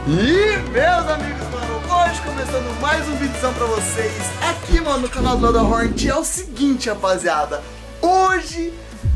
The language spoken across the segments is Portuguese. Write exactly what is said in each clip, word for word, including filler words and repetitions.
E meus amigos, mano, hoje começando mais um vídeozão pra vocês aqui, mano, no canal do Lada Hornet. É o seguinte, rapaziada, hoje...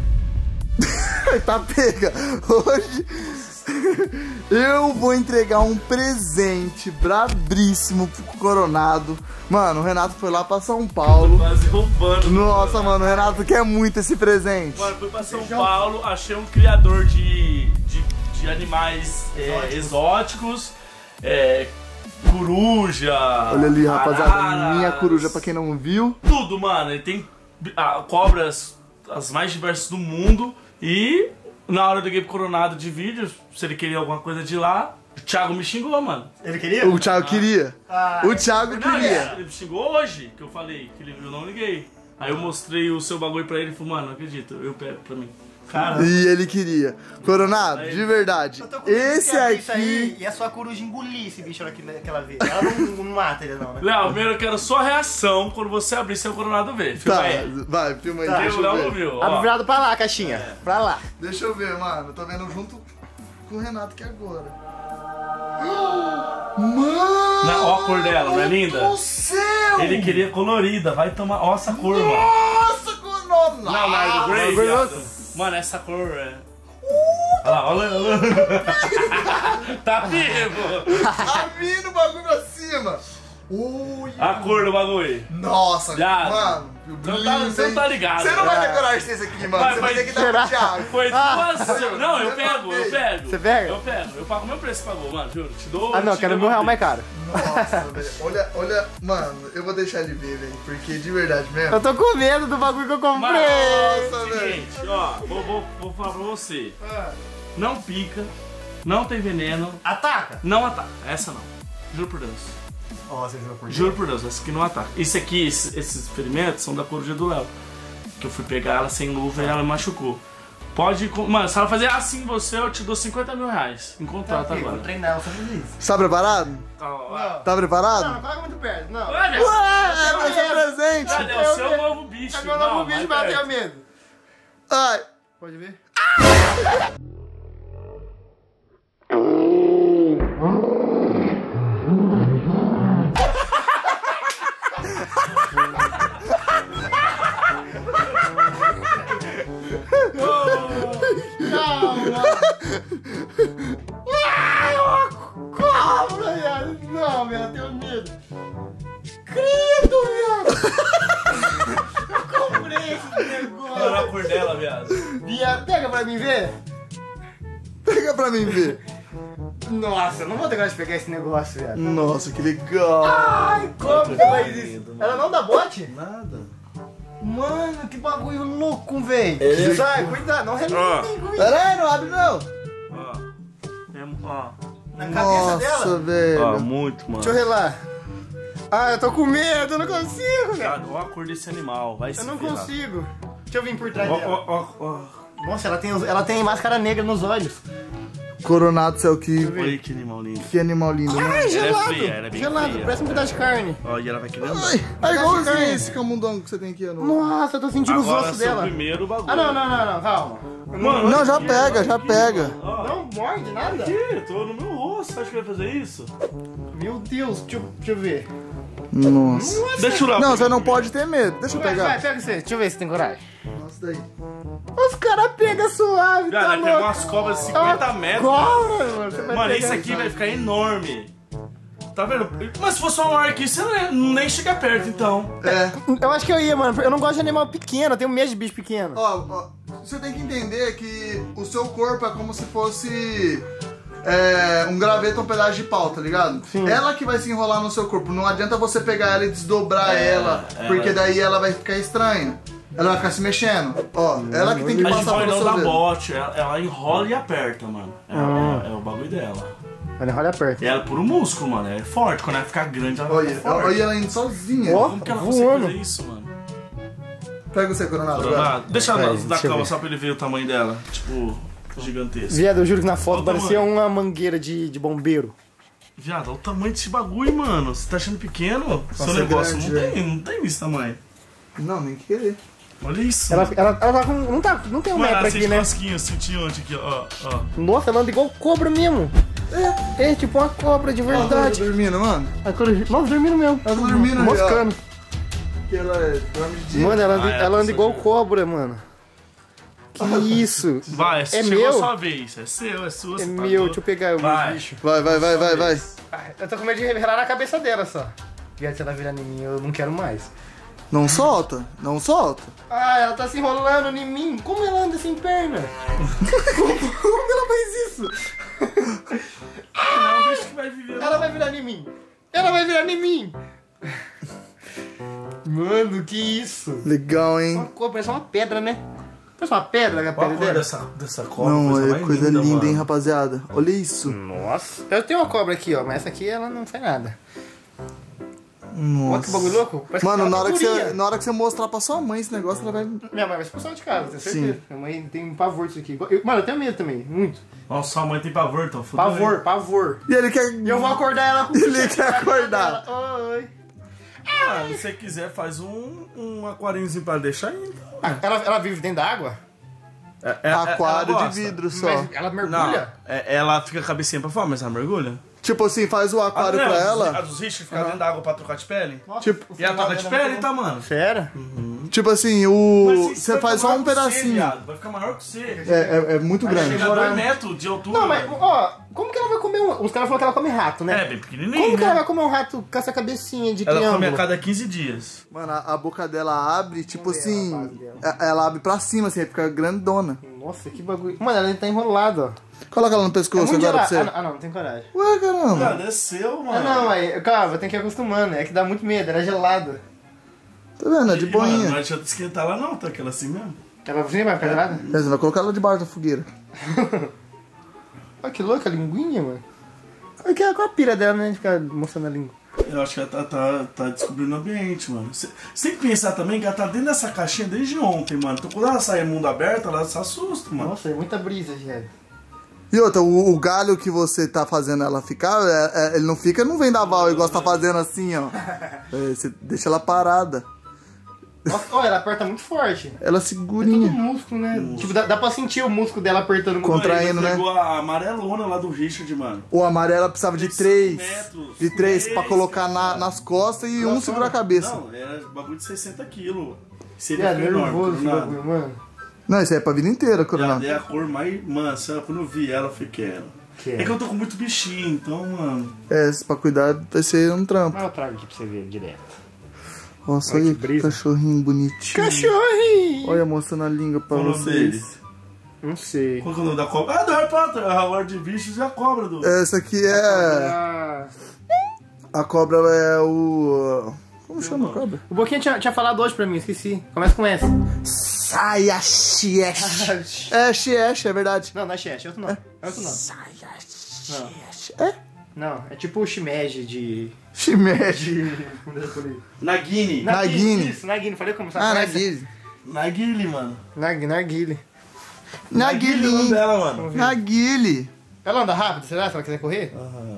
tá pega, hoje... eu vou entregar um presente brabríssimo pro Coronado. Mano, o Renato foi lá pra São Paulo. Quase roubando. Nossa, mano, o Renato quer muito esse presente. Mano, fui pra São Paulo, achei um criador de, de, de animais é, exóticos, é, coruja. Olha ali, rapaziada, araras, minha coruja, pra quem não viu. Tudo, mano. Ele tem ah, cobras as mais diversas do mundo. E na hora do Game Coronado de vídeo, se ele queria alguma coisa de lá, o Thiago me xingou, mano. Ele queria? O Thiago ah. queria. Ah, o Thiago não, queria. Ele me xingou hoje, que eu falei, que ele, eu não liguei. Aí eu mostrei o seu bagulho pra ele e falei, mano, não acredito, eu pego pra mim. Caramba. E ele queria. Coronado, aí, de verdade, esse aqui... Isso aí, e a sua coruja engolir esse bicho naquela vez. Ela não, não mata ele não, né? Léo, primeiro eu quero sua reação quando você abrir seu Coronado ver. Filma tá, aí. Vai, filma aí, tá, deixa eu Léo ver. não viu, abre virado pra lá a caixinha, é. pra lá. Deixa eu ver, mano, tô vendo junto com o Renato aqui agora. Mano! Na, ó a cor dela, não é linda? Do céu! Ele queria colorida, vai tomar... Ó essa cor, mano. Nossa, cor não! Não, Nardo Grey, viado. Mano, essa cor é... Olha lá, olha, olha. Tá vivo! Tá vindo o bagulho pra cima! Ui, a cor do bagulho. Nossa, já, mano. Você tá, não tá ligado. Você não né? vai decorar isso aqui, mano. Vai, você vai ter que dar pro Thiago. Foi duas... Não, eu pego, eu pego. Você pega? Eu pego. Eu pago o meu preço que pagou, mano, juro. Te dou... Ah, não, quero mil reais mais caro. Nossa, velho. Olha, olha, mano, eu vou deixar ele ver, velho. Porque de verdade mesmo. Eu tô com medo do bagulho que eu comprei. Nossa, velho. Seguinte, ó, vou, vou, vou falar pra você. Não pica, não tem veneno. Ataca? Não ataca. Essa não. Juro por Deus. Oh, você jurou por Deus? Juro por Deus, essa aqui não ataca. Isso aqui, esses, esses ferimentos são da coruja do Léo. Que eu fui pegar ela sem luva e ela me machucou. Pode... Mano, se ela fazer assim em você, eu te dou cinquenta mil reais em contrato tá, agora. vou treinar ela fazer isso. Tá preparado? Tá, tá preparado? Não, não coloca muito perto, não. Ué, Ué, é meu seu presente. Cadê o seu novo bicho? É meu novo bicho, mas eu tenho medo. Ai. Pode ver? Ai, uma cobra, viado. Não, viado, eu tenho medo. Credo, viado. Eu comprei esse negócio. Olha a cor dela, viado. Viado, pega pra mim ver. Pega pra mim ver. Nossa, eu não vou ter coragem de pegar esse negócio, viado. Nossa, que legal. Ai, como você faz isso? Ela não dá bote? Nada. Mano, que bagulho louco, velho. É. Sai, cuidado, não rementem com isso. Pera aí, não abre não. Ó. Tem- Ó. Na cabeça Nossa, dela. velho. Ó, muito, mano. Deixa eu relar. Ah, eu tô com medo, eu não consigo, velho. Cara, olha a cor desse animal, vai se Eu não ferrar. consigo. Deixa eu vir por trás Ó, dela. ó, ó, ó. Nossa, ela tem, os- ela tem máscara negra nos olhos. Coronado, céu, que, Olha que animal lindo. que animal lindo, né? Ai, gelado. feia, ela é bem gelado, feia. parece um pedaço de carne. Ó, e ela vai querer andar. Ai, é igualzinho esse camundongo que você tem aqui, no... Nossa, eu tô sentindo os Agora ossos seu dela. primeiro bagulho. Ah, não, não, não, não, calma. Mano, Não, já aqui, pega, ó, já aqui, pega. ó. Não morde nada. Aqui, eu tô no meu rosto. Você acha que vai fazer isso? Meu Deus, deixa eu, deixa eu ver. Nossa. Deixa eu lá. Não, você não pode ter medo. Deixa eu Vai, vai, pegar. pega você. Deixa eu ver se tem coragem. Nossa, daí. Os caras pegam suave, Cara, tá vai pegar louco? umas cobras de cinquenta metros. Cobra, mano. Você vai Mano, pegar esse aqui vai ficar enorme. Tá vendo? Mas se fosse uma maior aqui, você nem, nem chega perto, então. É. Eu acho que eu ia, mano. Eu não gosto de animal pequeno, eu tenho medo de bicho pequeno. Ó, ó, você tem que entender que o seu corpo é como se fosse é, um graveto, um pedaço de pau, tá ligado? Sim. Ela que vai se enrolar no seu corpo. Não adianta você pegar ela e desdobrar É, ela, ela- porque daí ela vai ficar estranha. Ela vai ficar se mexendo. Ó, ela que tem que A gente passar pode pelo não seu dar dedo. bote, ela, ela enrola e aperta, mano. É, é- é o bagulho dela. Olha, olha perto. E ela é puro músculo, mano. É forte. Quando ela ficar grande, ela Olha, fica forte. olha ela indo sozinha. Ó. Como que ela voando. consegue fazer isso, mano? Pega o seu coronado agora. Coronado, deixa ela Peraí, dar deixa eu calma ver. só pra ele ver o tamanho dela. Tipo, gigantesco. Viado, eu juro que na foto Olha o parecia tamanho. uma mangueira de, de bombeiro. Viado, olha o tamanho desse bagulho, mano. Você tá achando pequeno? Seu Nossa, é negócio grande, não velho. tem, não tem esse tamanho. Não, nem querer. Olha isso. Ela, ela, ela tá com. Não, tá, não tem um Mano, metro ela aqui, sente né? cosquinha, eu senti onde aqui, ó, ó. Nossa, ela anda igual cobra mesmo. É, é tipo uma cobra de Ela tá verdade. dormindo, mano. A coruja... Nossa, dormindo mesmo. Ela tá dormindo ali, ó. Moscando. Que ela é- dorme de dia. Mano, ela anda, Ah, é, ela anda essa igual já. cobra, mano. Que isso? Vai, É chegou meu? a sua vez. É seu, é sua. É você tá meu, doido. deixa eu pegar o Vai. meu bicho. Vai, vai, vai, vai, vai. Ai, eu tô com medo de revelar na cabeça dela só. Viado, se ela virar em mim, eu não quero mais. Não solta, não solta. Ah, ela tá se enrolando em mim. Como ela anda sem perna? como, como ela faz isso? Não, deixa que vai viver. Ela vai virar em mim. Ela vai virar em mim. Mano, que isso? Legal, Uma hein? cor, parece uma pedra, né? Parece uma pedra a Olha a pele cor dela. dessa, dessa cobra. Não, é mais coisa linda, mano. hein, rapaziada. Olha isso. Nossa. Eu tenho uma cobra aqui, ó, mas essa aqui ela não faz nada. Olha que Nossa. bagulho louco. Parece Mano, que na ela hora que, tá você, na hora que você mostrar pra sua mãe esse negócio, ela vai... Minha mãe vai expulsar de casa, tenho certeza. Sim. Minha mãe tem um pavor disso aqui. Eu- mano, eu tenho medo também, muito. Nossa, sua mãe tem pavor, então. fudeu, Pavor, hein? pavor. E ele quer... E eu vou acordar ela com Ele quer acordar. Ela. Oi. Ah, se você quiser, faz um, um aquáriozinho pra deixar aí. então. Ah, Ela, ela vive dentro da água? É, é, Aquário ela de gosta. vidro só. Mas ela Não, mergulha? é- ela fica com a cabecinha pra fora, mas ela mergulha. Tipo assim, faz o aquário Ah, pra não, A ela. dos Richard ficam dentro da água pra trocar de pele. Nossa, Tipo- o E ela final troca de dela é pele, muito tá, bom. mano? Sério? Tipo assim, o... Mas Você vai faz ficar só um maior que você, pedacinho. viado. Vai ficar maior que você. É, é, é muito Vai grande. chegar a dois metros de altura. Não, mas, velho. ó, como que ela vai comer um... Os caras falaram que ela come rato, né? É, bem pequenininho, Como que né? ela vai comer um rato com essa cabecinha de Ela come a triângulo? cada quinze dias. Mano, a, a boca dela abre, tipo Vamos ver a assim... base dela. a- Ela abre pra cima, assim, aí fica grandona. Nossa, que bagulho. Mano, ela tá enrolada, ó. Coloca ela no É pescoço muito agora pra gelado. você. Ah, não, ah, não, não tem coragem. Ué, caramba. Cara, desceu, mano. Ah, não, aí, calma, tem que ir acostumando. É que dá muito medo, ela é gelada. Tá vendo? É de E, mano, boinha. não adianta esquentar ela não, tá aquela assim mesmo. Ela você vai ficar gelada? É, você vai colocar ela debaixo da fogueira. Olha que louca, a linguinha, mano. Olha que é com a pira dela, né? De ficar mostrando a língua. Eu acho que ela tá, tá, tá descobrindo o ambiente, mano. Você tem que pensar também que ela tá dentro dessa caixinha desde ontem, mano. Então quando ela sai mundo aberto, ela se assusta, mano. Nossa, é muita brisa, gente. E outra, o, o galho que você tá fazendo ela ficar, é- é- ele não fica no vendaval, igual você tá fazendo assim, ó. É, você deixa ela parada. Nossa, olha, ela aperta muito forte. Ela É tudo segurinha. músculo, né? Tipo, dá, dá pra sentir o músculo dela apertando muito. Contra- Contraindo, Ele né? pegou a amarelona lá do Richard, mano. O amarelo precisava de três. metros. De três Três, pra colocar na- cara. nas costas e Olha um só. segurar a cabeça. Não, era bagulho de sessenta quilos. Se ele É, fica enorme, nervoso esse coronado. bagulho, mano. Não, isso aí é pra vida inteira, Ela coronado. é a cor mais. Mano, sabe, quando eu vi ela, eu falei, quero. Quero. É que eu tô com muito bichinho, então, mano. É, pra cuidar vai ser um trampo. Mas eu trago aqui pra você ver direto. Nossa, Olha olha que que brisa. cachorrinho bonitinho. Cachorrinho! Olha, mostrando a língua pra Qual o nome dele? vocês. Não sei. Qual que é o nome da cobra? Ah, do Harry Potter, a Horde de Bichos e a cobra do. Essa aqui é. Ah, A cobra é o. Como chama a cobra? o Boquinha tinha, tinha falado hoje pra mim, esqueci. Começa com essa. Saia Xiesh. É Xiesh, é verdade. Não, não é Xesh, é outro nome. É outro nome. Saia Não. Xiesh. É? Não, é tipo o Shimeji de... Shimeji. Nagini. Nagini. Isso, Nagini. Falei como sabe? Ah, Conhece? Nagini. Nagini, mano. Nag, Narguile. Nagini é o nome Nagili. dela, mano. Nagili. Ela anda rápido, será? Se ela quiser correr? Aham.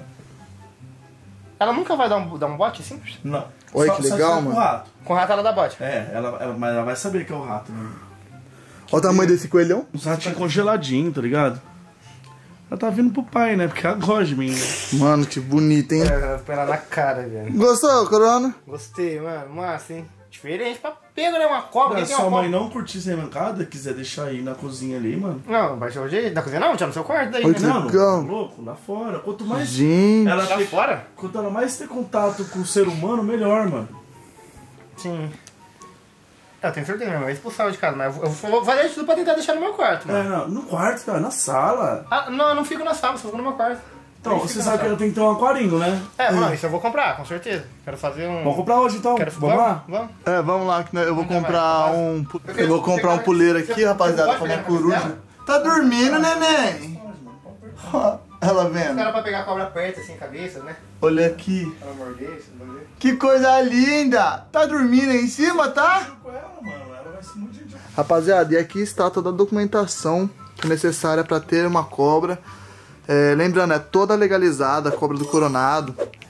Ela nunca vai dar um, dar um bote assim? Não. Olha Só- que só legal, se for com mano. o rato. Com o rato ela dá bote. É, ela, ela, mas ela vai saber que é o rato, né? Olha o tamanho desse coelhão. Os ratinhos congeladinhos, tá ligado? Ela tá vindo pro pai, né? Porque ela gosta de mim, né? Mano, que bonito, hein? É, põe ela na cara, velho. Gostou, Corona? Gostei, mano. Massa, hein? Diferente pra pego, né? Uma cobra. Se Quem tem sua uma mãe cobra? não curtir sem mancada, quiser deixar aí na cozinha ali, mano. Não, vai ser o jeito. Na cozinha não? Tinha no seu quarto daí, Olha né? que Não, legal. não, louco, lá fora. Quanto mais Gente. ela Tá ter, fora? quanto ela mais ter contato com o ser humano, melhor, mano. Sim. Eu tenho certeza, minha mãe vai expulsar ela de casa, mas eu vou, eu vou fazer de tudo pra tentar deixar no meu quarto, É, mano. não, no quarto, cara, na sala. Ah, não, eu não fico na sala, só fico no meu quarto. Então, Nem você fico na sabe que sala. ela tem que ter um aquarinho, né? É, mano, isso eu vou comprar, com certeza. Quero fazer um... Vamos comprar hoje, então. Quero... Vamos lá? Vamos. É, vamos lá, que nós- eu vou Onde comprar vai? um. pu- Eu vou comprar um puleiro aqui, rapaziada, pra minha coruja. Tá dormindo, neném? Ó, ela Os vendo. caras pra pegar a cobra perto, assim, a cabeça, né? Olha aqui. Pra não morder, isso, não morder. Que coisa linda! Tá dormindo aí em cima, tá? Com ela, mano. Ela vai se mudar. Rapaziada, e aqui está toda a documentação necessária para ter uma cobra. É, lembrando, é toda legalizada, a cobra do Coronado.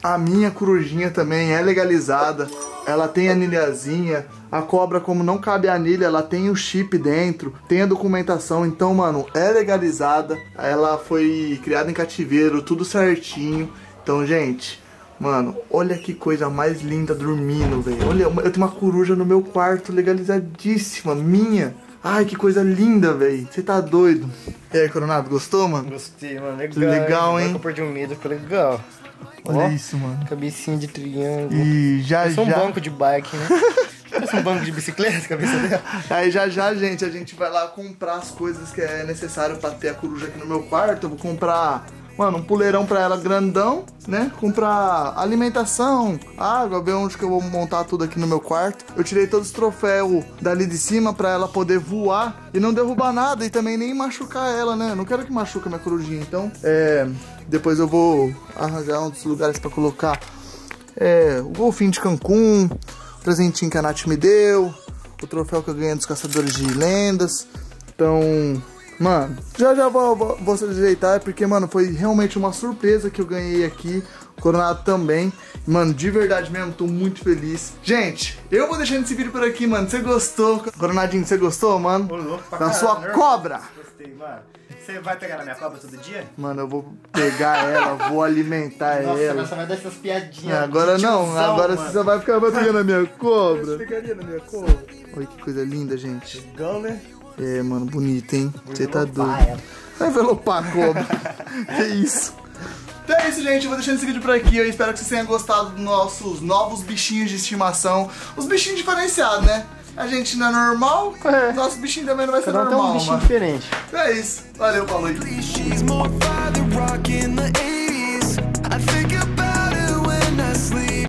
A minha corujinha também é legalizada. Ela tem anilhazinha. A cobra, como não cabe a anilha, ela tem o chip dentro, tem a documentação. Então, mano, é legalizada. Ela foi criada em cativeiro, tudo certinho. Então, gente, mano, olha que coisa mais linda dormindo, velho. Olha, eu tenho uma coruja no meu quarto legalizadíssima, minha. Ai, que coisa linda, velho. Você tá doido. E aí, Coronado, gostou, mano? Gostei, mano. Legal. Legal, hein? Eu perdi um medo, ficou legal. Olha Ó, isso, mano. Cabecinha de triângulo. E já Parece um já... banco de bike, né? Parece um banco de bicicleta, a cabeça dela. Aí já já, gente, a gente vai lá comprar as coisas que é necessário pra ter a coruja aqui no meu quarto. Eu vou comprar, mano, um puleirão pra ela grandão, né? Comprar alimentação, água, ver onde que eu vou montar tudo aqui no meu quarto. Eu tirei todos os troféus dali de cima pra ela poder voar e não derrubar nada e também nem machucar ela, né? Eu não quero que machuque a minha corujinha, então, é... Depois eu vou arranjar uns lugares pra colocar é, o golfinho de Cancún, o presentinho que a Nath me deu, o troféu que eu ganhei dos caçadores de lendas. Então, mano, já já vou, vou, vou se ajeitar, porque, mano, foi realmente uma surpresa que eu ganhei aqui. O Coronado também. Mano, de verdade mesmo, tô muito feliz. Gente, eu vou deixando esse vídeo por aqui, mano. Você gostou? Coronadinho, você gostou, mano? Ô, louco pra Da caralho, sua né? cobra. Gostei, mano. Você vai pegar na minha cobra todo dia? Mano, eu vou pegar ela, vou alimentar Nossa, ela. nossa, vai dar essas piadinhas. Agora de não, tiozão, agora mano. você só vai ficar batendo na minha cobra. Você pegaria na minha cobra? Olha que coisa linda, gente. Legal, né? É, mano, bonito, hein? Você tá envelopar doido. ela. Vai envelopar a cobra. Que isso? Então é isso, gente. Eu vou deixando esse vídeo por aqui. Eu espero que vocês tenham gostado dos nossos novos bichinhos de estimação. Os bichinhos diferenciados, né? A gente não é normal, É. nosso bichinho também não vai ser Cada um tem normal, um bichinho mano. diferente. Então é isso. Valeu, falou aí. She's more father rock in the eighties. I think